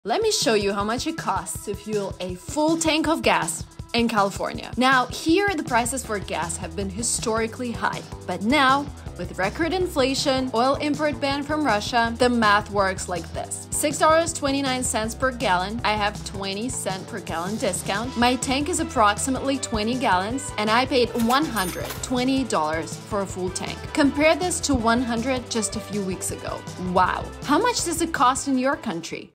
Let me show you how much it costs to fuel a full tank of gas in California. Now, here the prices for gas have been historically high, but now, with record inflation, oil import ban from Russia, the math works like this. $6.29 per gallon, I have 20-cent per gallon discount, my tank is approximately 20 gallons, and I paid $120 for a full tank. Compare this to $100 just a few weeks ago. Wow! How much does it cost in your country?